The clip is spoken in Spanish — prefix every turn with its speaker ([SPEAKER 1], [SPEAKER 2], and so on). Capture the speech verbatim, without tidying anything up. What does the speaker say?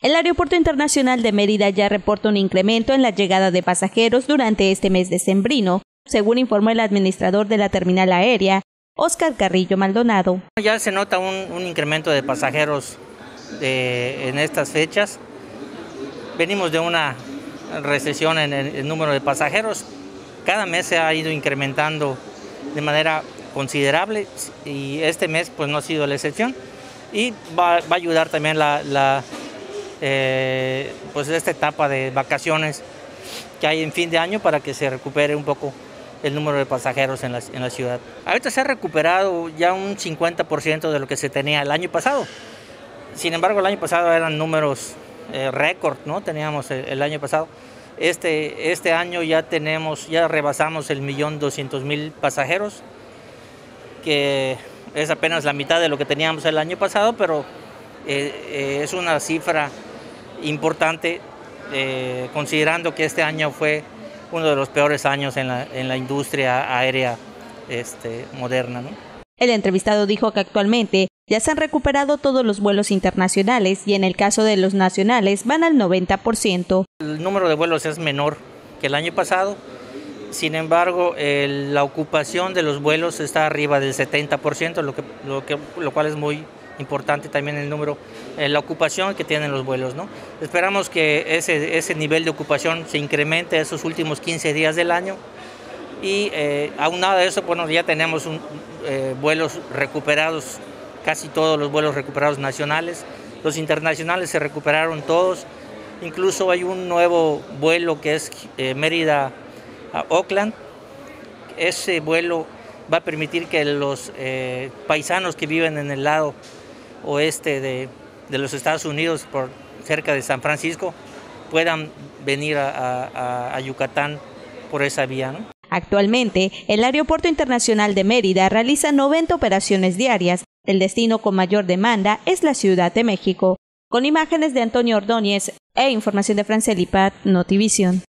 [SPEAKER 1] El Aeropuerto Internacional de Mérida ya reporta un incremento en la llegada de pasajeros durante este mes decembrino, según informó el administrador de la terminal aérea, Óscar Carrillo Maldonado.
[SPEAKER 2] Ya se nota un, un incremento de pasajeros de, en estas fechas. Venimos de una recesión en el, el número de pasajeros. Cada mes se ha ido incrementando de manera considerable y este mes pues no ha sido la excepción. Y va, va a ayudar también la, la eh, pues esta etapa de vacaciones que hay en fin de año para que se recupere un poco el número de pasajeros en la, en la ciudad. Ahorita se ha recuperado ya un cincuenta por ciento de lo que se tenía el año pasado. Sin embargo, el año pasado eran números eh, récord, ¿no? Teníamos el, el año pasado. Este, este año ya tenemos, ya rebasamos el millón doscientos mil pasajeros, que es apenas la mitad de lo que teníamos el año pasado, pero eh, eh, es una cifra importante, eh, considerando que este año fue uno de los peores años en la, en la industria aérea este, moderna, ¿no?
[SPEAKER 1] El entrevistado dijo que actualmente ya se han recuperado todos los vuelos internacionales y en el caso de los nacionales van al noventa por ciento.
[SPEAKER 2] El número de vuelos es menor que el año pasado, sin embargo el, la ocupación de los vuelos está arriba del setenta por ciento, lo, que, lo, que, lo cual es muy importante también el número, eh, la ocupación que tienen los vuelos, ¿no? Esperamos que ese, ese nivel de ocupación se incremente esos últimos quince días del año y eh, aunado a eso, bueno, ya tenemos un, eh, vuelos recuperados, casi todos los vuelos recuperados nacionales, los internacionales se recuperaron todos, incluso hay un nuevo vuelo que es eh, Mérida a Oakland. Ese vuelo va a permitir que los eh, paisanos que viven en el lado oeste de, de los Estados Unidos, por cerca de San Francisco, puedan venir a, a, a Yucatán por esa vía, ¿no?
[SPEAKER 1] Actualmente, el Aeropuerto Internacional de Mérida realiza noventa operaciones diarias. El destino con mayor demanda es la Ciudad de México. Con imágenes de Antonio Ordóñez e información de Francelipat, Notivisión.